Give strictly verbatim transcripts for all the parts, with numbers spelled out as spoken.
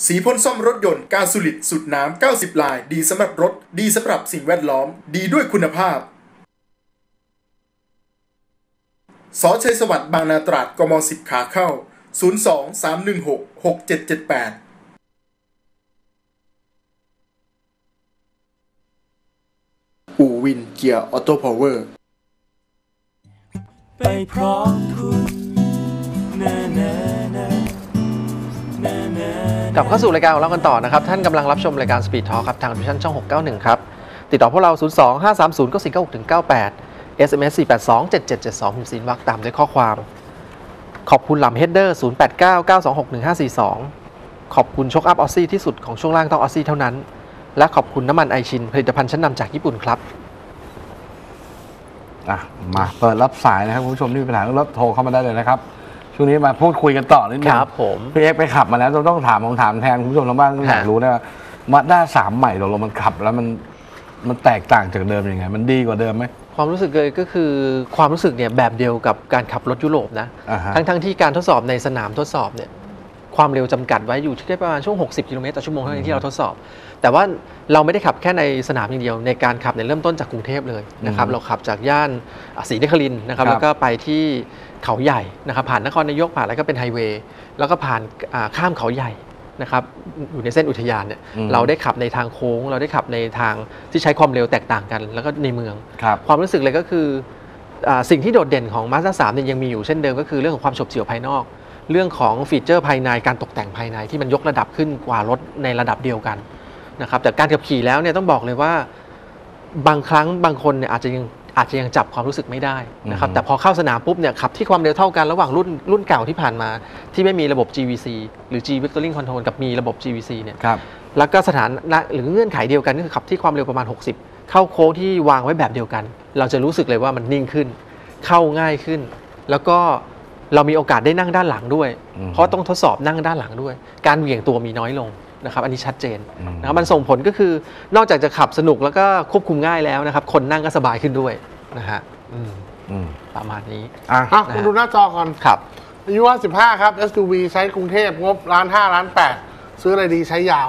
สีพ่นซ่อมรถยนต์กาสูลิดสูตรน้ำเก้าสิบลายดีสำหรับรถดีสำหรับสิ่งแวดล้อมดีด้วยคุณภาพสอชัยสวัสดิ์บางนาตราดกมสิบขาเข้าศูนย์ สอง สาม หนึ่ง หก หก เจ็ด เจ็ด แปดอู่วินเกียร์ออโต้พาวเวอร์ไปพร้อมคุณนะนะนะนะนะกลับเข้าสู่รายการของเรากันต่อนะครับท่านกำลังรับชมรายการ Speed Talk ครับทางดิชั่นช่องหกเก้าหนึ่งครับติดต่อพวกเราศูนย์ สอง ห้า สาม ศูนย์ เก้า สี่ เก้า หก เก้า แปด เอส เอ็ม เอส สี่ แปด สอง เจ็ด เจ็ด เจ็ด สองพิมพ์ซีนวรรคตามด้วยข้อความขอบคุณลำเฮดเดอร์ศูนย์ แปด เก้า เก้า สอง หก หนึ่ง ห้า สี่ สองขอบคุณโชคอัพออสซี่ที่สุดของช่วงล่างต้องออสซี่เท่านั้นและขอบคุณน้ำมันไอชินผลิตภัณฑ์ชั้นนำจากญี่ปุ่นครับอ่ะมาเปิดรับสายนะครับคุณผู้ชมที่มีปัญหาเรื่องรถโทรเข้ามาได้เลยนะครับช่วงนี้มาพูดคุยกันต่อนิดนึงครับผมพี่เอ็กไปขับมาแล้วเราต้องถามผมถามแทนคุณผู้ชมทางบ้านอยากรู้นะมาด้าสามใหม่ตกลงมันขับแล้วมันมันแตกต่างจากเดิมยังไงมันดีกว่าเดิมไหมความรู้สึกเลยก็คือความรู้สึกเนี่ยแบบเดียวกับการขับรถยุโรปนะทั้งทั้งที่การทดสอบในสนามทดสอบเนี่ยความเร็วจำกัดไว้อยู่ที่ประมาณช่วงหกสิบกิโลเมตรต่อชั่วโมงเท่านั้นที่เราทดสอบแต่ว่าเราไม่ได้ขับแค่ในสนามอย่างเดียวในการขับเนี่ยเริ่มต้นจากกรุงเทพเลยนะครับเราขับจากย่านศรีนครินทร์นะครับแล้วก็ไปที่เขาใหญ่นะครับผ่านนครนายกผ่านแล้วก็เป็นไฮเวย์แล้วก็ผ่านข้ามเขาใหญ่นะครับอยู่ในเส้นอุทยานเนี่ยเราได้ขับในทางโค้งเราได้ขับในทางที่ใช้ความเร็วแตกต่างกันแล้วก็ในเมืองความรู้สึกเลยก็คือสิ่งที่โดดเด่นของ Mazda สามเนี่ยยังมีอยู่เช่นเดิมก็คือเรื่องของความฉบเฉี่ยวภายนอกเรื่องของฟีเจอร์ภายในการตกแต่งภายในที่มันยกระดับขึ้นกว่ารถในระดับเดียวกันนะครับแต่การขับขี่แล้วเนี่ยต้องบอกเลยว่าบางครั้งบางคนเนี่ยอาจจะยังอาจจะยังจับความรู้สึกไม่ได้นะครับแต่พอเข้าสนามปุ๊บเนี่ยขับที่ความเร็วเท่ากันระหว่างรุ่นรุ่นเก่าที่ผ่านมาที่ไม่มีระบบ จี วี ซี หรือ G Vectoring Control กับมีระบบ จี วี ซี เนี่ยแล้วก็สถานะหรือเงื่อนไขเดียวกันก็คือขับที่ความเร็วประมาณหกสิบเข้าโค้งที่วางไว้แบบเดียวกันเราจะรู้สึกเลยว่ามันนิ่งขึ้นเข้าง่ายขึ้นแล้วก็เรามีโอกาสได้นั่งด้านหลังด้วยเพราะต้องทดสอบนั่งด้านหลังด้วยการเหวี่ยงตัวมีน้อยลงนะครับอันนี้ชัดเจนนะครับมันส่งผลก็คือนอกจากจะขับสนุกแล้วก็ควบคุมง่ายแล้วนะครับคนนั่งก็สบายขึ้นด้วยนะฮะประมาณนี้อ่ะคุณดูหน้าจอก่อนครับอายุสิบห้าครับ เอส ยู วี ใช้กรุงเทพงบล้านห้าล้านแปดซื้ออะไรดีใช้ยาว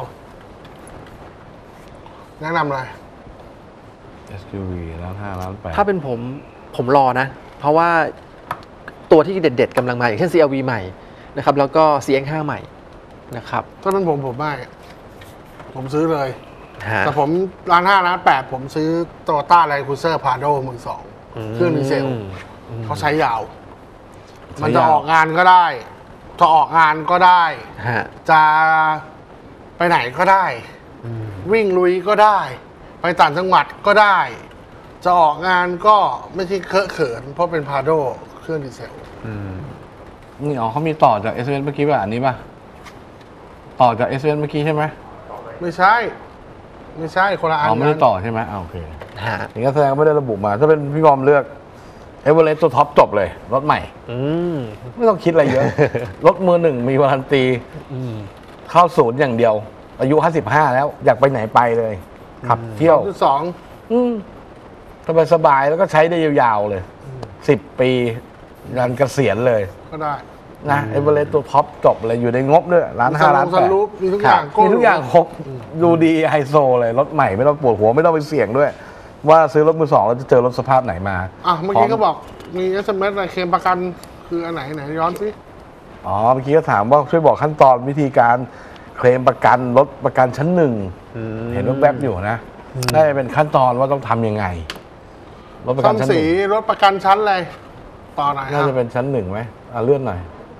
แนะนำเลยเอส ยู วี ล้านห้าล้านแปดถ้าเป็นผมผมรอนะเพราะว่าตัวที่เด็ดๆกำลังมาอย่างเช่น ซี อาร์ วี ใหม่นะครับแล้วก็ ซี เอ็กซ์ ห้า ใหม่นะครับถ้าเป็นผมผมไม่ผมซื้อเลยแต่ผมล้านห้าล้านแปดผมซื้อโตโยต้าแลนด์ครูเซอร์พาโดมือสองเครื่องดีเซลเขาใช้ยาวมันจะออกงานก็ได้จะออกงานก็ได้จะไปไหนก็ได้วิ่งลุยก็ได้ไปต่างจังหวัดก็ได้จะออกงานก็ไม่ใช่เคอะเขินเพราะเป็นพาโดเครื่องดีเซลนี่อ๋อเขามีต่อจาก เอส เอส เมื่อกี้ป่ะอันนี้ป่ะต่อจาก เอส เอส เมื่อกี้ใช่ไหมไม่ใช่ไม่ใช่คนละอันอ๋อไม่ได้ต่อใช่ไหมอ่าโอเคอย่างนั้นแสดงว่าไม่ได้ระบุมาถ้าเป็นพี่บอมเลือกเอเวอเรสต์ตัวท็อปจบเลยรถใหม่ไม่ต้องคิดอะไรเยอะรถมือหนึ่งมีวารันตีเข้าศูนย์อย่างเดียวอายุห้าสิบห้าแล้วอยากไปไหนไปเลยขับเที่ยวสองสบายสบายแล้วก็ใช้ได้ยาวๆเลยสิบปียันเกษียณเลยก็ได้นะเอเวอเรสต์ตัวท็อปจบเลยอยู่ในงบด้วยล้านห้าล้านแปดมีทุกอย่างมีทุกอย่างครบดูดีไฮโซเลยรถใหม่ไม่ต้องปวดหัวไม่ต้องไปเสี่ยงด้วยว่าซื้อรถมือสองแล้วจะเจอรถสภาพไหนมาอ่ะเมื่อกี้ก็บอกมี เอส เอ็ม เอส อะไรเคลมประกันคืออันไหนไหนย้อนสิอ๋อเมื่อกี้ก็ถามว่าช่วยบอกขั้นตอนวิธีการเคลมประกันรถประกันชั้นหนึ่งเห็นแวบๆอยู่นะได้เป็นขั้นตอนว่าต้องทำยังไงรถประกันชั้นหนึ่งรถประกันชั้นอะไรต่อไหนน่าจะเป็นชั้นหนึ่งไหมอ่ะเลื่อนหน่อย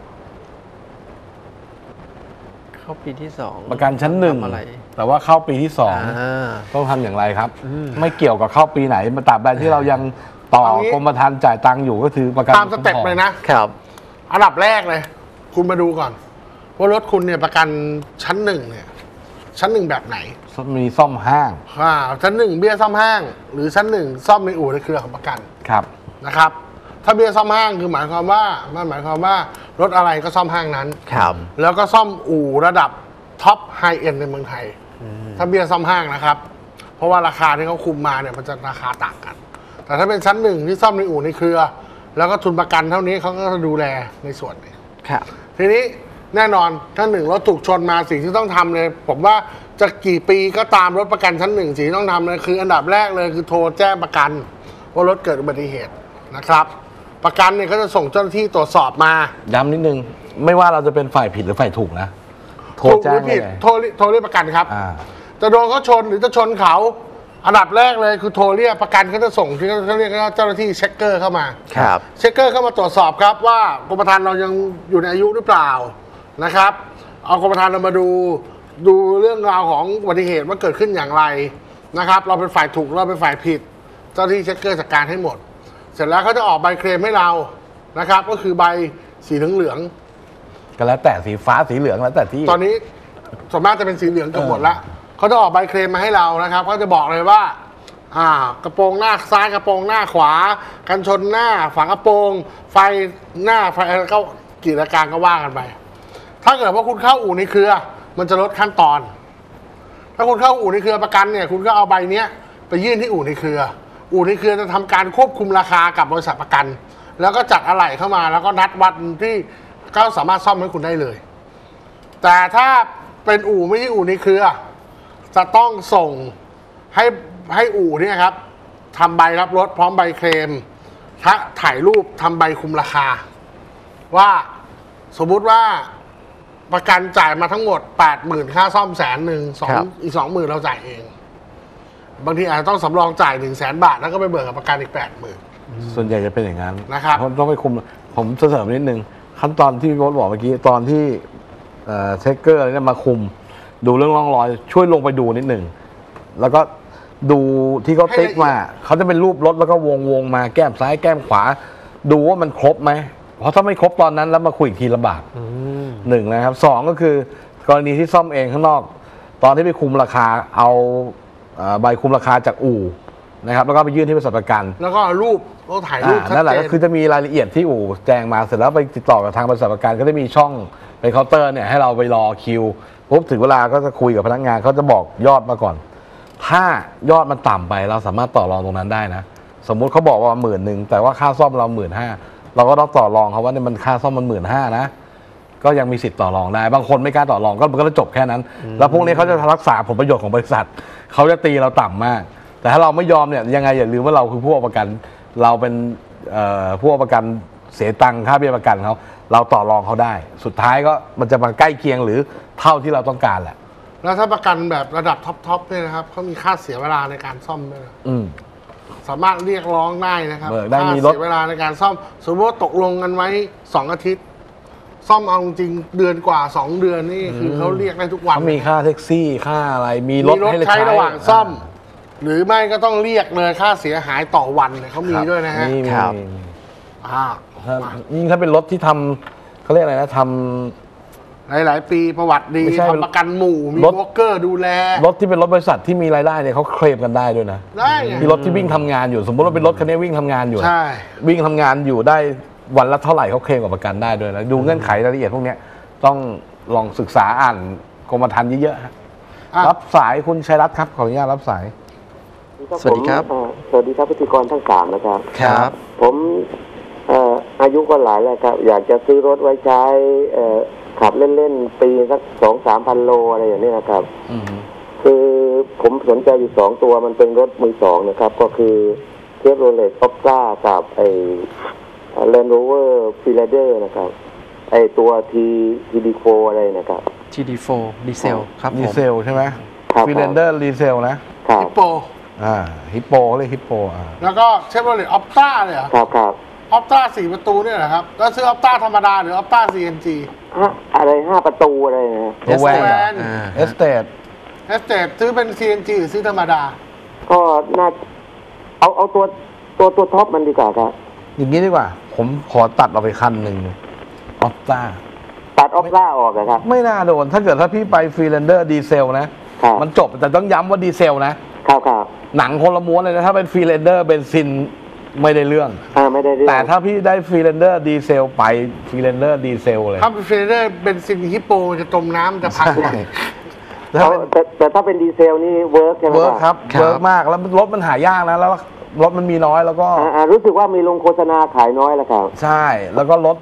เข้าปีที่สองประกันชั้นหนึ่งแต่ว่าเข้าปีที่สองต้องทำอย่างไรครับไม่เกี่ยวกับเข้าปีไหนมาตราบใดที่เรายังต่อกรมธรรม์จ่ายตังค์อยู่ก็คือประกันตามสเต็ปเลยนะครับอันดับแรกเลยคุณมาดูก่อนว่ารถคุณเนี่ยประกันชั้นหนึ่งเนี่ยชั้นหนึ่งแบบไหนมีซ่อมห้างอ่าชั้นหนึ่งเบี้ยซ่อมห้างหรือชั้นหนึ่งซ่อมในอู่ในเครือของประกันครับนะครับถ้าเบี้ยซ่อมห้างคือหมายความว่ามันหมายความว่ารถอะไรก็ซ่อมห้างนั้นครับแล้วก็ซ่อมอู่ระดับท็อปไฮเอ็นด์ในเมืองไทยถ้าเบี้ยซ่อมห้างนะครับเพราะว่าราคาที่เขาคุมมาเนี่ยมันจะราคาต่างกันแต่ถ้าเป็นชั้นหนึ่งที่ซ่อมในอู่ในเครือแล้วก็ทุนประกันเท่านี้เขาก็จะดูแลในส่วนนี้ครับทีนี้แน่นอนถ้าหนึ่งรถถูกชนมาสิ่งที่ต้องทำเลยผมว่าจะกี่ปีก็ตามรถประกันชั้นหนึ่งสิ่งที่ต้องทำเลยคืออันดับแรกเลยคือโทรแจ้งประกันว่ารถเกิดอุบัติเหตุนะครับประกันเนี่ยเขาจะส่งเจ้าหน้าที่ตรวจสอบมาย้ำนิดนึงไม่ว่าเราจะเป็นฝ่ายผิดหรือฝ่ายถูกนะโทรแจ้งเลยโทรโทรเรียกประกันครับจะโดนเขาชนหรือจะชนเขาอันดับแรกเลยคือโทรเรียกประกันเขาจะส่งที่เขาเรียกเจ้าหน้าที่เช็คเกอร์เข้ามาครับเช็คเกอร์เข้ามาตรวจสอบครับว่ากรมธรรม์เรายังอยู่ในอายุหรือเปล่านะครับเอากรมธรรม์เรามาดูดูเรื่องราวของอุบัติเหตุว่าเกิดขึ้นอย่างไรนะครับเราเป็นฝ่ายถูกเราเป็นฝ่ายผิดเจ้าหน้าที่เช็คเกอร์จัดการให้หมดเสร็จแล้วเขาจะออกใบเคลมให้เรานะครับก็คือใบสีเหลืองๆก็แล้วแต่สีฟ้าสีเหลืองแล้วแต่ที่ตอนนี้ส่วนมากจะเป็นสีเหลืองกันหมดละเขาจะออกใบเคลมมาให้เรานะครับเขาจะบอกเลยว่าอ่ากระโปรงหน้าซ้ายกระโปรงหน้าขวากันชนหน้าฝากระโปรงไฟหน้าไฟก็กิจการก็ว่ากันไปถ้าเกิดว่าคุณเข้าอู่ในเครือมันจะลดขั้นตอนถ้าคุณเข้าอู่ในเครือประกันเนี่ยคุณก็เอาใบเนี้ยไปยื่นที่อู่ในเครืออู่ในเครือจะทำการควบคุมราคากับบริษัทประกันแล้วก็จัดอะไหล่เข้ามาแล้วก็นัดวัดที่ก็สามารถซ่อมให้คุณได้เลยแต่ถ้าเป็นอู่ไม่ใช่อู่ในเครือจะต้องส่งให้ให้อู่เนี่ยครับทำใบรับรถพร้อมใบเคลมถ้าถ่ายรูปทำใบคุมราคาว่าสมมุติว่าประกันจ่ายมาทั้งหมดแปดหมื่นค่าซ่อมแสนหนึ่งสองอีกสองหมื่นเราจ่ายเองบางทีอาจจะต้องสำรองจ่ายหนึ่งแสนบาทแล้วก็ไปเบิกกับประกันอีกแปดหมื่นส่วนใหญ่จะเป็นอย่างนั้นนะครับต้องไปคุมผมเสริมนิดนึงขั้นตอนที่พี่โบ๊ทบอกเมื่อกี้ตอนที่เช็คเกอร์อะไรเนี่ยมาคุมดูเรื่องร่องรอยช่วยลงไปดูนิดหนึ่งแล้วก็ดูที่เขาติ๊กมาเขาจะเป็นรูปรถแล้วก็วงวงมาแก้มซ้ายแก้มขวาดูว่ามันครบไหมเพราะถ้าไม่ครบตอนนั้นแล้วมาคุยอีกทีลำบากหนึ่งนะครับสองก็คือกรณีที่ซ่อมเองข้างนอกตอนที่ไปคุมราคาเอาใบคุมราคาจากอู่นะครับแล้วก็ไปยื่นที่บริษัทประกันแล้วก็รูปก็ถ่ายรูปชัดเจนนั่นแหละก็คือจะมีรายละเอียดที่อู่แจ้งมาเสร็จแล้วไปติดต่อกับทางบริษัทประกันก็จะมีช่องไปเคาน์เตอร์เนี่ยให้เราไปรอคิวปุ๊บถึงเวลาก็จะคุยกับพนักงานเขาจะบอกยอดมาก่อนถ้ายอดมันต่ำไปเราสามารถต่อรองตรงนั้นได้นะสมมุติเขาบอกว่าหมื่นหนึ่งแต่ว่าค่าซ่อมเราหมื่นห้าเราก็ต้องต่อรองเขาว่าเนี่ยมันค่าซ่อมมันหมื่นห้านะก็ยังมีสิทธิ์ต่อรองได้บางคนไม่กล้าต่อรองก็มันก็จะจบแค่นั้นแล้วพวกนี้เขาจะรักษาผลประโยชน์ของบริษัทเขาจะตีเราต่ำมากแต่ถ้าเราไม่ยอมเนี่ยยังไงอย่าลืมว่าเราคือผู้ประกันเราเป็นผู้ประกันเสียตังค่าเบี้ยประกันเขาเราต่อรองเขาได้สุดท้ายก็มันจะมาใกล้เคียงหรือเท่าที่เราต้องการแหละแล้วถ้าประกันแบบระดับท็อปๆเนี่ยนะครับเขามีค่าเสียเวลาในการซ่อมด้วยนะสามารถเรียกร้องได้นะครับค่าเสียเวลาในการซ่อมสมมติว่าตกลงกันไว้สองอาทิตย์ซ่อมเอาจริงเดือนกว่าสองเดือนนี่คือเขาเรียกได้ทุกวันเขามีค่าแท็กซี่ค่าอะไรมีรถให้ใช้ระหว่างซ่อมหรือไม่ก็ต้องเรียกเลยค่าเสียหายต่อวันเขามีด้วยนะฮะครับยิ่งถ้าเป็นรถที่ทำเขาเรียกอะไรนะทำหลายๆปีประวัติดีทำประกันหมู่มีโบรกเกอร์ดูแลรถที่เป็นรถบริษัทที่มีรายได้เนี่ยเขาเคลมกันได้ด้วยนะได้ที่รถที่วิ่งทำงานอยู่สมมติว่าเป็นรถคันนี้วิ่งทำงานอยู่ใช่วิ่งทำงานอยู่ได้วันละเท่าไหร่เขาเคลมกับประกันได้ด้วยนะดูเงื่อนไขรายละเอียดพวกนี้ต้องลองศึกษาอ่านกรมธรรม์เยอะๆรับสายคุณชัยรัตน์ครับขออนุญาตรับสายสวัสดีครับสวัสดีครับพิธีกรทั้งสามนะครับครับผมอายุก็หลายแล้วครับอยากจะซื้อรถไว้ใช้ขับเล่นๆปีสักสองสามพันโลอะไรอย่างนี้นะครับคือผมสนใจอยู่สองตัวมันเป็นรถมือสองนะครับก็คือเชฟโรเลตออปซ่ากับไอ้แลนด์โรเวอร์ฟิลาเดอร์นะครับไอ้ตัวทีทีดีโฟอะไรนะครับที ดี โฟ ดีเซลครับดีเซลใช่ไหมฟิลาเดอร์ดีเซลนะฮิปโปอ่าฮิปโปเลยฮิปโปอ่าแล้วก็เชฟโรเลตออปซ่าเลยเหรอครับครับออปต้าสี่ประตูเนี่ยเหรอครับแล้วซื้อออปต้าธรรมดาหรือออปต้า ซี เอ็น จีอะไรห้าประตูอะไรนะเอสเตทเอสเตทเอสเตทซื้อเป็น ซี เอ็น จี หรือซื้อธรรมดาก็น่าเอาเอาตัวตัวตัวท็อปมันดีกว่าครับอย่างนี้ดีกว่าผมขอตัดออกไปคันหนึ่งออปต้าตัดออปต้าออกนะครับไม่น่าโดนถ้าเกิดถ้าพี่ไปฟรีแลนเดอร์ดีเซลนะมันจบแต่ต้องย้ำว่าดีเซลนะครับครับหนังคนละม้วนเลยนะถ้าเป็นฟรีแลนเดอร์เบนซินไม่ได้เรื่องอ่าไม่ได้เรื่องแต่ถ้าพี่ได้ฟรีแลนเดอร์ดีเซลไปฟรีแลนเดอร์ดีเซลเลยถ้าเป็นฟรีแลนเดอร์เบนซินฮิปโปจะจมน้ำจะพังแต่แต่ถ้าเป็นดีเซลนี่เวิร์กใช่ไหมเวิร์กครับเวิร์กมากแล้วรถมันหายากนะแล้วรถมันมีน้อยแล้วก็รู้สึกว่ามีลงโฆษณาขายน้อยแล้วครับใช่แล้วก็รถ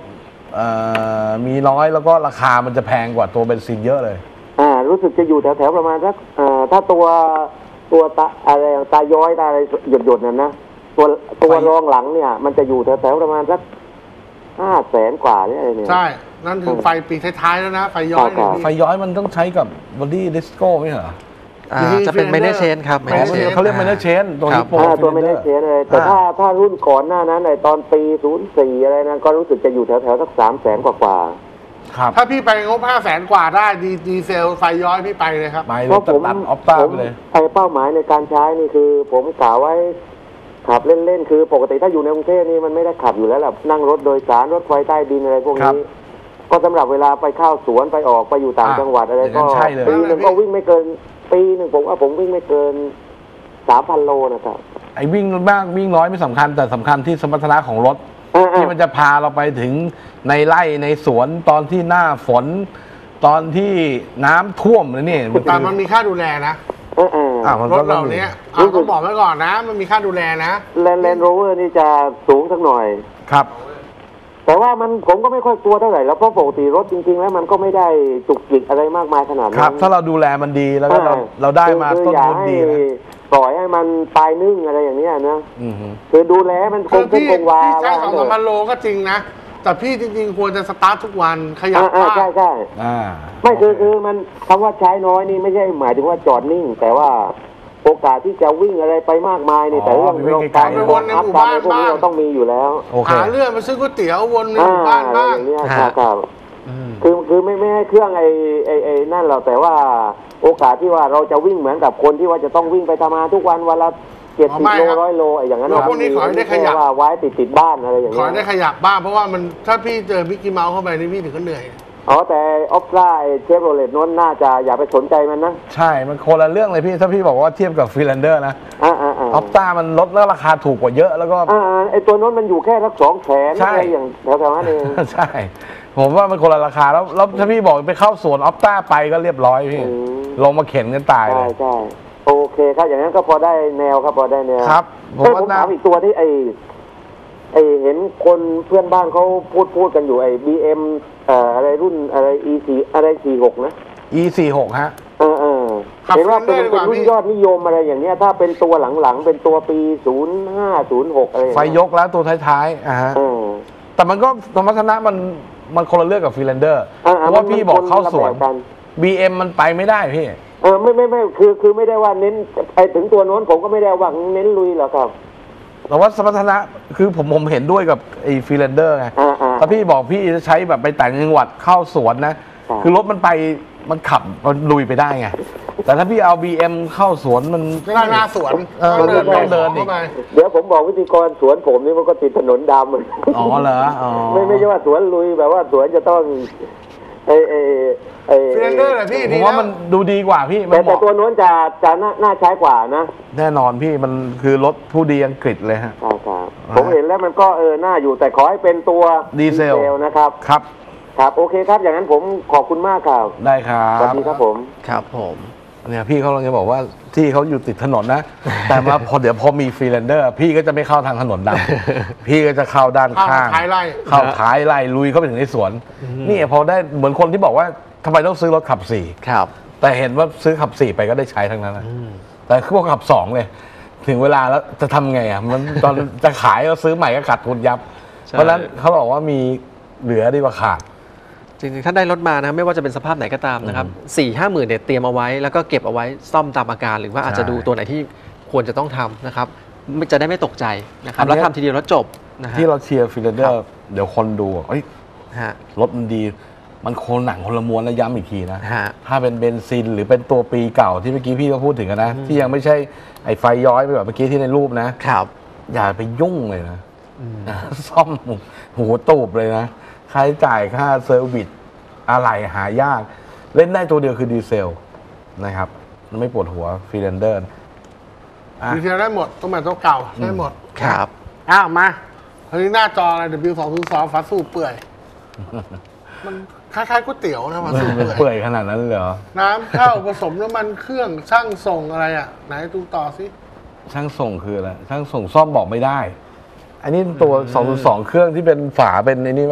มีน้อยแล้วก็ราคามันจะแพงกว่าตัวเบนซินเยอะเลยอ่ารู้สึกจะอยู่แถวๆประมาณสักถ้าตัวตัวตาอะไรตาย้อยตาอะไรหยดๆนั่นนะตัวตัวรองหลังเนี่ยมันจะอยู่แถวๆประมาณสักห้าแสนกว่าเนี่ยอะไรเนี่ยใช่นั่นคือไฟปีท้ายๆแล้วนะไฟย้อยไฟย้อยมันต้องใช้กับบอดี้ดิสโก้ไม่เหรอจะเป็นไมเนอร์เชนครับเขาเรียกไมเนอร์เชนตัวนี้ตัวไมเนอร์เชนเลยแต่ถ้าถ้ารุ่นก่อนหน้านั้นในตอนปีศูนย์สี่อะไรนั้นก็รู้สึกจะอยู่แถวๆสักสามแสนกว่าๆถ้าพี่ไปงบห้าแสนกว่าได้ดีดีเซลไฟย้อยพี่ไปเลยครับไปเลยตัดออฟต้าไปเลยไอ้เป้าหมายในการใช้นี่คือผมกล่าวไว้ขับเล่นๆคือปกติถ้าอยู่ในกรุงเทพนี่มันไม่ได้ขับอยู่แล้วแหละนั่งรถโดยสารรถไฟใต้ดินอะไรพวกนี้ก็สำหรับเวลาไปเข้าสวนไปออกไปอยู่ต่างจังหวัดอะไรก็ปีหนึ่งก็วิ่งไม่เกินปีหนึ่งผมว่าผมวิ่งไม่เกินสามพันโลนะครับไอ้วิ่งมากวิ่งน้อยไม่สำคัญแต่สำคัญที่สมรรถนะของรถที่มันจะพาเราไปถึงในไร่ในสวนตอนที่หน้าฝนตอนที่น้ำท่วมนี่แต่มันมีค่าดูแลนะรถเหล่านี้เอาก็บอกไว้ก่อนนะมันมีค่าดูแลนะแลนด์แลนด์โรเวอร์นี่จะสูงสักหน่อยครับแต่ว่ามันผมก็ไม่ค่อยกลัวเท่าไหร่แล้วเพราะปกติรถจริงๆแล้วมันก็ไม่ได้จุกจิกอะไรมากมายขนาดนั้นครับถ้าเราดูแลมันดีแล้วก็เราเราได้มาต้นทุนดีนะปล่อยให้มันตายนึ่งอะไรอย่างนี้นะคือดูแลมันคงเป็นคงวาใช่สองสามพันโลก็จริงนะแต่พี่จริงๆควรจะสตาร์ททุกวันขยับบ้างใช่ใช่ไม่คือคือมันคำว่าใช้น้อยนี่ไม่ใช่หมายถึงว่าจอดนิ่งแต่ว่าโอกาสที่จะวิ่งอะไรไปมากมายนี่แต่เรื่องเราการไปวนในหมู่บ้านบ้างเราต้องมีอยู่แล้วหาเรื่องมาซื้อก๋วยเตี๋ยววนในหมู่บ้านบ้างเนี่ยครับคือคือไม่ไม่ให้เครื่องไอ้ไอ้ไอ้นั่นเราแต่ว่าโอกาสที่ว่าเราจะวิ่งเหมือนกับคนที่ว่าจะต้องวิ่งไปทำงานทุกวันวันละเจ็ดสิบโลร้อยโลไอ้อย่างนั้นพวกนี้ขอได้ขยับว่าไว้ติดติดบ้านอะไรอย่างเงี้ยขอได้ขยับบ้างเพราะว่ามันถ้าพี่เจอมิกกี้เมาส์เข้าไปนี่พี่ถึงก็เหนื่อยอ๋อแต่ออฟล่าเชฟโรเลตน้นน่าจะอย่าไปสนใจมันนะใช่มันคนละเรื่องเลยพี่ถ้าพี่บอกว่าเทียบกับฟรีแลนเดอร์นะออฟต้ามันลดแล้วราคาถูกกว่าเยอะแล้วก็อ่าไอตัวน้นมันอยู่แค่สักสองแสนอะไรอย่างแถวๆนั้นเองใช่ผมว่ามันคนละราคาแล้วแล้วถ้าพี่บอกไปเข้าสวนออฟต้าไปก็เรียบร้อยพี่ลงมาเข็นกันตายเลยใช่ใช่โอเคครับอย่างนั้นก็พอได้แนวครับพอได้แนวครับผมถามอีกตัวที่ไอไอเห็นคนเพื่อนบ้านเขาพูดพูดกันอยู่ไอบีเอ็มเอ่ออะไรรุ่นอะไร อี สี่ อะไรสี่หกนะอี สี่หก ฮะเออเออเห็นว่าเป็นเป็นรุ่นยอดนิยมอะไรอย่างเนี้ยถ้าเป็นตัวหลังๆเป็นตัวปีศูนย์ห้าศูนย์หกอะไรไฟยกแล้วตัวท้ายๆอ่าฮะแต่มันก็สมรรถนะมันมันคนละเรื่องกับฟรีแลนเดอร์เพราะว่าพี่บอกเข้าสวน บี เอ็ม มันไปไม่ได้พี่เออไม่ไม่ไม่คือคือไม่ได้ว่าเน้นไอถึงตัวโน้นผมก็ไม่ได้ว่าเน้นลุยหรอกครับแต่ว่าสมรรถนะคือผมผมเห็นด้วยกับไอ้ฟรีแลนเดอร์ไงถ้าพี่บอกพี่จะใช้แบบไปแต่งจังหวัดเข้าสวนนะคือรถมันไปมันขับมันลุยไปได้ไงแต่ถ้าพี่เอา บี เอ็ม เข้าสวนมันไม่ได้หน้าสวนต้องเดินต้องเดินอีกเดี๋ยวผมบอกวิธีกรสวนผมนี่มันก็ติดถนนดำอ๋อเหรอไม่ไม่ใช่ว่าสวนลุยแบบว่าสวนจะต้องไอไอไอฟรีแลนเดอร์เลยพี่ผมว่ามันดูดีกว่าพี่แต่แต่ตัวโน้นจะจะน่าใช้กว่านะแน่นอนพี่มันคือรถผู้ดีอังกฤษเลยฮะใช่ครับผมเห็นแล้วมันก็เออน่าอยู่แต่ขอให้เป็นตัวดีเซลนะครับครับครับโอเคครับอย่างนั้นผมขอบคุณมากครับได้ครับสวัสดีครับผมครับผมเนี่ยพี่เขากำลังจะบอกว่าที่เขาอยู่ติดถนนนะแต่มาพอเดี๋ยวพอมีฟรีแลนเดอร์พี่ก็จะไม่เข้าทางถนนดำพี่ก็จะเข้าด้านข้างท้ายไร่เข้าท้ายไร่ลุยเข้าไปถึงในสวนนี่พอได้เหมือนคนที่บอกว่าทำไมต้องซื้อรถขับสี่ครับแต่เห็นว่าซื้อขับสี่ไปก็ได้ใช้ทั้งนั้นนะแต่พวกขับสองเลยถึงเวลาแล้วจะทำไงอ่ะมันตอนจะขายเราซื้อใหม่ก็ขาดทุนยับเพราะฉะนั้นเขาบอกว่ามีเหลือดีกว่าขาดจริงๆถ้าได้รถมานะไม่ว่าจะเป็นสภาพไหนก็ตามนะครับสี่ห้าหมื่นเนี่ยเตรียมเอาไว้แล้วก็เก็บเอาไว้ซ่อมตามอาการหรือว่าอาจจะดูตัวไหนที่ควรจะต้องทำนะครับจะได้ไม่ตกใจนะครับแล้วทำทีเดียวแล้วจบนะฮะที่เราเชียร์ฟรีแลนเดอร์เดี๋ยวคนดูเอ้ยรถมันดีมันโคนหนังคนละม้วนแล้วย้ำอีกทีนะถ้าเป็นเบนซินหรือเป็นตัวปีเก่าที่เมื่อกี้พี่ก็พูดถึงกันนะที่ยังไม่ใช่ไอ้ไฟย้อยไปแบบเมื่อกี้ที่ในรูปนะครับอย่าไปยุ่งเลยนะซ่อมหูตูบเลยนะค่าใช้จ่ายค่าเซอร์วิสอะไรหายากเล่นได้ตัวเดียวคือดีเซลนะครับมันไม่ปวดหัวฟรีแลนเดอร์ดีเซลได้หมดตัวใหม่ตัวเก่าได้หมดครับอ้าวมาทีนี้หน้าจออะไร ดับเบิลยู สอง ศูนย์ สอง ฟ้าสู้เปื่อยมันคล้ายๆก๋วยเตี๋ยวนะฟ้าสู้เปื่อยเปื่อยขนาดนั้นเลยเหรอน้ำเข้าผสมน้ำมันเครื่องช่างส่งอะไรอ่ะไหนดูต่อสิช่างส่งคืออะไรช่างส่งซ่อมบอกไม่ได้อันนี้ตัวสองศูนย์สองเครื่องที่เป็นฝาเป็นไอ้นี่ป่ะ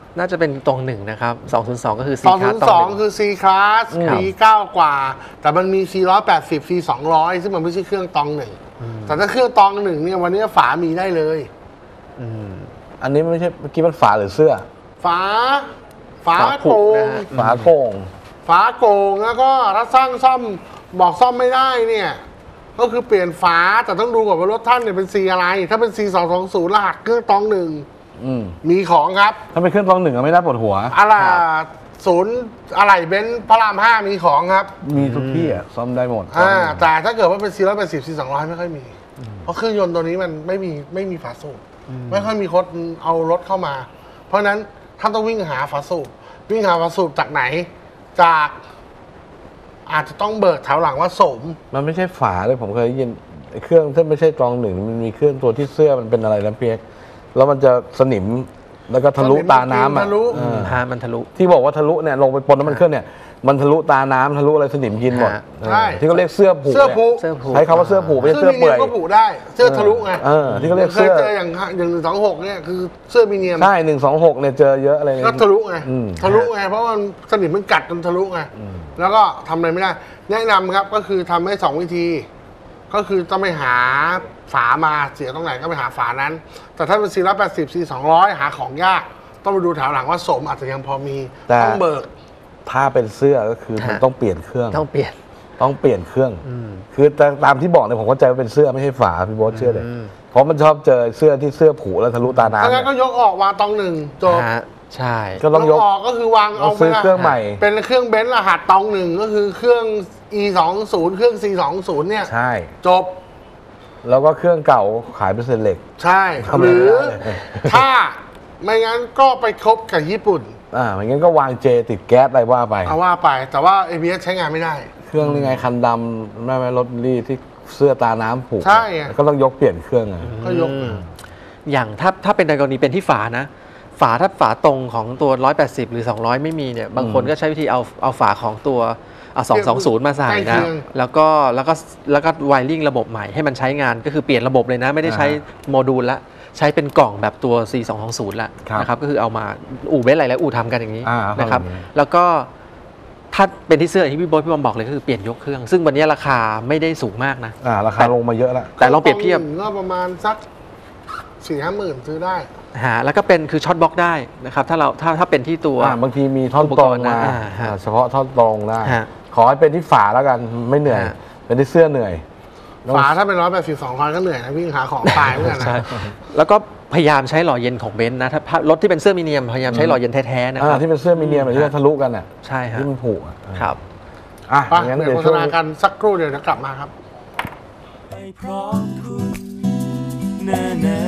น่าจะเป็นตรงหนึ่งนะครับสองศูนย์สองก็คือ C สองศู class นย์สองคือ C class ครับ B เก้ากว่า แต่มันมี C หนึ่งร้อยแปดสิบ C สองร้อยซึ่งมันไม่ใช่เครื่องตองหนึ่งแต่ถ้าเครื่องตองหนึ่งเนี่ยวันนี้ฝามีได้เลยอืมอันนี้ไม่ใช่เมื่อกี้มันฝาหรือเสื้อฝา ฝาฝาผุโกงนะฮะฝาโก่งฝาโกงแล้วก็ถ้าสร้างซ่อมบอกซ่อมไม่ได้เนี่ย ก็คือเปลี่ยนฝาแต่ต้องดูก่อนว่ารถท่านเนี่ยเป็น C อะไร ถ้าเป็น C สองสองศูนย์รหัสเครื่องตองหนึ่งอืมมีของครับถ้าเป็นเครื่องตองหนึ่งก็ไม่น่าปวดหัวอะไรศูนย์อะไรเบนซ์พระรามห้ามีของครับมีทุกที่อ่ะซ่อมได้หมดอ่าแต่ถ้าเกิดว่าเป็น C หนึ่งร้อยแปดสิบ C สองร้อยไม่ค่อยมี เพราะเครื่องยนต์ตัวนี้มันไม่มีไม่มีฝาสูบไม่ค่อยมีคนเอารถเข้ามา เพราะฉะนั้นท่านต้องวิ่งหาฝาสูบวิ่งหาฝาสูบจากไหน จากอาจจะต้องเบิกแถวหลังว่าสมมันไม่ใช่ฝาเลยผมเคยได้ยินไอ้เครื่องถ้าไม่ใช่ตองหนึ่งมันมีเครื่องตัวที่เสื้อมันเป็นอะไรนะเพียกแล้วมันจะสนิมแล้วก็ทะลุตาน้ำอ่ะทะลุเออฮะมันทะลุที่บอกว่าทะลุเนี่ยลงไปปนน้ำมันเครื่องเนี่ยมันทะลุตาน้ำทะลุอะไรสนิมกินหมดฮะเออใช่ที่เขาเรียกเสื้อผูเสื้อผูเสื้อผูใช้คำว่าเสื้อผูไม่ใช่เสื้เสื้ออมีเนีเปื่ยอมยก็ผูได้ เสื้อทะลุไงเออที่เขาเรียกเคยเสื้อเจออย่างอย่างหนึ่งสองหกเนี่ยคือเสื้อมีเนียมใช่หนึ่งสองหกเนี่ยเจอเยอะอะไรเนี่ยก็ทะลุไงอืมทะลุไงเพราะมันสนิมมันกัดจนทะลุไงแล้วก็ทำอะไรไม่ได้ แนะนำครับก็คือทำให้สองวิธี ก็คือต้องไปหาฝามาเสียตรงไหนก็ไปหาฝานั้น แต่ถ้าเป็น C หนึ่งร้อยแปดสิบ C สองร้อยหาของยากต้องไปดูแถวหลังว่าสมอาจจะยังพอมีแต่ต้องเบิกถ้าเป็นเสื้อก็คือมันฮะต้องเปลี่ยนเครื่องต้องเปลี่ยนต้องเปลี่ยนเครื่องอืมคือตามที่บอกเนี่ยผมเข้าใจว่าเป็นเสื้อไม่ใช่ฝาพี่โบ๊ทเชื่อเลยอืมเพราะมันชอบเจอเสื้อที่เสื้อผูแล้วทะลุตาน้ำถ้างั้เนี่นก็ยยกออกวางตองหนึ่งจบฮะใช่ก็ต้องยกออกก็คือวางเอาเอาซื้อไปละเครื่องใหม่เป็นเครื่องเบนซ์รหัสตองหนึ่งก็คือเครื่อง E สองศูนย์เครื่อง C สองศูนย์เนี่ยใช่จบแล้วก็เครื่องเก่าขายเป็นเศษเหล็กใช่ทำไมหรือไม่ได้เลยถ้าไม่งั้นก็ไปคบกับญี่ปุ่นอ่าไม่งั้นก็วางเจติดแก๊สอะไรว่าไปเอาว่าไป แต่ว่า เอ บี เอส ใช้งานไม่ได้เครื่องนี่ไงคันดำแม่แม่รถรีที่เสื้อตาน้ำผูกใช่ไงก็ต้องยกเปลี่ยนเครื่องไงก็ยกอืมอย่างถ้าถ้าเป็นในกรณีเป็นที่ฝานะ ฝาถ้าฝาตรงของตัวหนึ่งร้อยแปดสิบหรือสองร้อยไม่มีเนี่ยบางคนก็ใช้วิธีเอาเอาฝาของตัวอ่ะสองสองศูนย์มาใส่ใกล้นะเคียงแล้วก็แล้วก็แล้วก็ไวริ่งระบบใหม่ให้มันใช้งานก็คือเปลี่ยนระบบเลยนะ ไม่ได้ใช้โมดูลละใช้เป็นกล่องแบบตัว C สองสองศูนย์ละนะครับก็คือเอามาอู่เบนซ์หลายๆอู่ทำกันอย่างนี้อ่านะครับทำอย่างนี้แล้วก็ถ้าเป็นที่เสื้ออย่างที่พี่โบ๊ทพี่บอมบอกเลยก็คือเปลี่ยนยกเครื่องซึ่งวันนี้ราคาไม่ได้สูงมากนะอ่าราคาลงมาเยอะแล้วแต่ลองเปรียบเทียบตองหนึ่งก็ประมาณสักสี่ห้าหมื่นซื้อได้หาแล้วก็เป็นคือช็อตบล็อกได้นะครับถ้าเราถ้าถ้าเป็นที่ตัวอ่าบางทีมีท่อนอุปตกรรง ณ์นะมาอ่าฮะอ่าเฉพาะท่อนตรงได้ฮะขอให้เป็นที่ฝาแล้วกันไม่เหนื่อยฮะเป็นที่เสื้อเหนื่อยฝาถ้าเป็นร้อยแปดสิบสองพันก็เหนื่อยนะวิ่งหาของตายเหมือนกันนะใช่แล้วก็พยายามใช้หล่อเย็นของเบนซ์นะถ้ารถที่เป็นเสื้อมีเนียมพยายามใช้หล่อเย็นแท้ๆนะคอ่ารับที่เป็นเสื้อมีเนียมแบบที่มันทะลุกันอ่ะใช่ฮะที่มันผูกอ่ะครับอ่ะไปงั้นเดี๋ยวเดี๋ยวโฆษช่วงณากันสักครู่เดี๋ยวจะกลับมาครับไปพร้อมคุณนานา